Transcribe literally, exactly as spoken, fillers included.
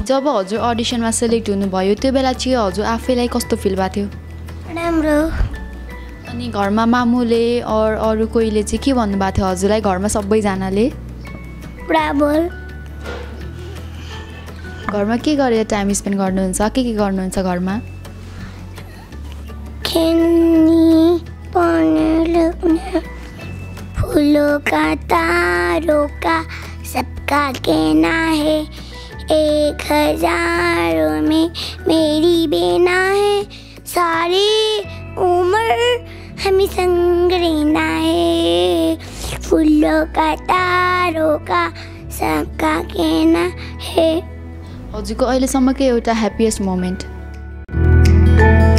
जब हजुर अडिसनमा सेलेक्ट हुनुभयो त्यो बेला चाहिँ हजुर आफैलाई कस्तो फिल भएको थियो? राम्रो। अनि घरमा मामुले और अरू कोहीले चाहिँ के भन्नुभएको थियो हजुरलाई घरमा सबैजनाले? ब्राभो। घरमा के गरेर टाइम स्पेन्ड गर्नुहुन्छ? के के गर्नुहुन्छ घरमा? खेल्ने, पढ्ने, लेख्ने, फूलों का तारों का सबका कहना है, एक हजारों में मेरी बेना है, सारी उम्र हमें संग रहना है, फूलों का तारों का सबका कहना है। हजुरको अहिलेसम्मको एउटा ह्याप्पिएस्ट मोमेन्ट?